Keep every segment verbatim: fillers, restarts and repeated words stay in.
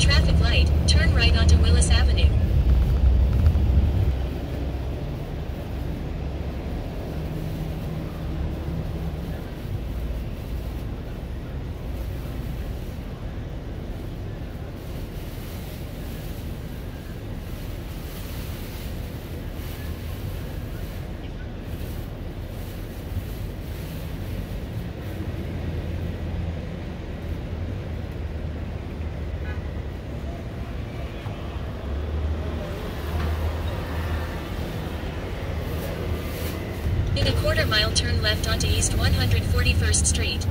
traffic light, turn right onto Willis Avenue. In a quarter mile, turn left onto East one hundred forty-first Street.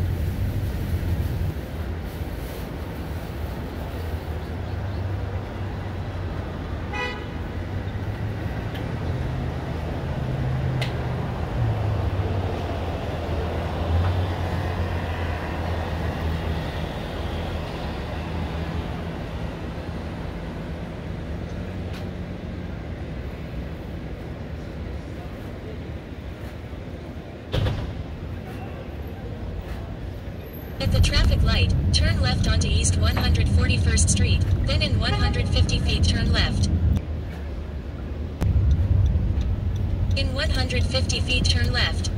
At the traffic light, turn left onto East one hundred forty-first Street, then in one hundred fifty feet turn left. In one hundred fifty feet turn left.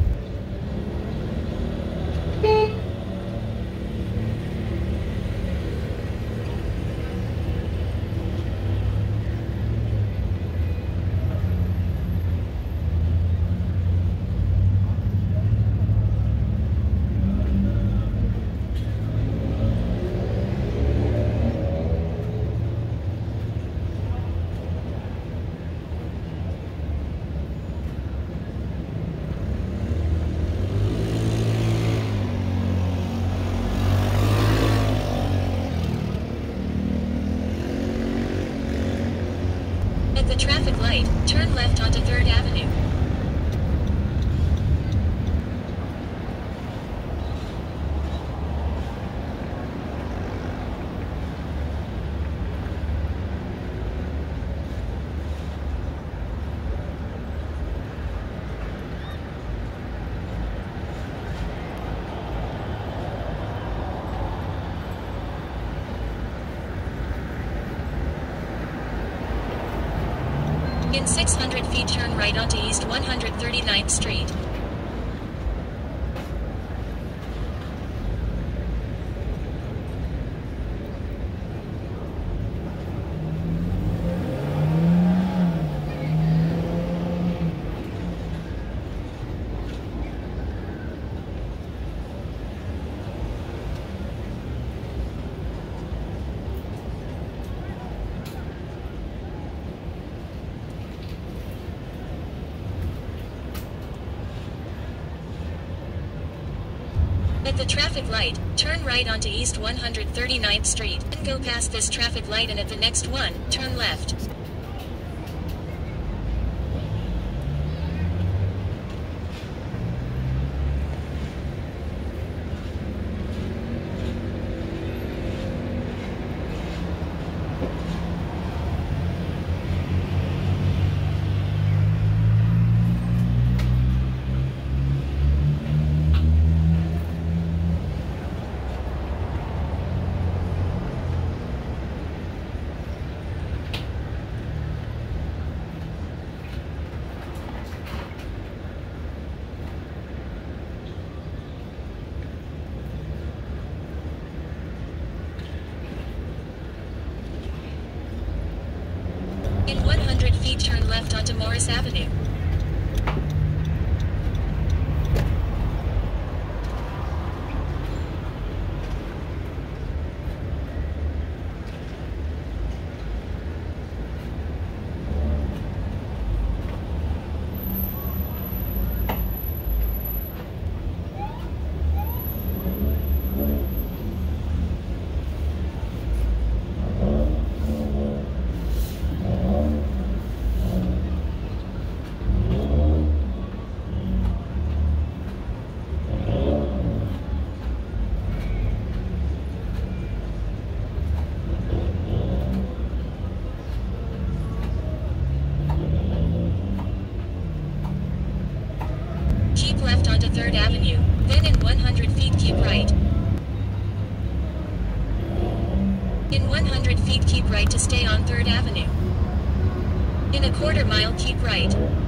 At the traffic light, turn left onto third Avenue. In six hundred feet turn right onto East one hundred thirty-ninth Street. At the traffic light, turn right onto East one hundred thirty-ninth Street, and go past this traffic light, and at the next one, turn left. In one hundred feet turn left onto Morris Avenue. Keep left onto third Avenue, then in one hundred feet keep right. In one hundred feet, keep right to stay on third Avenue. In a quarter mile, keep right.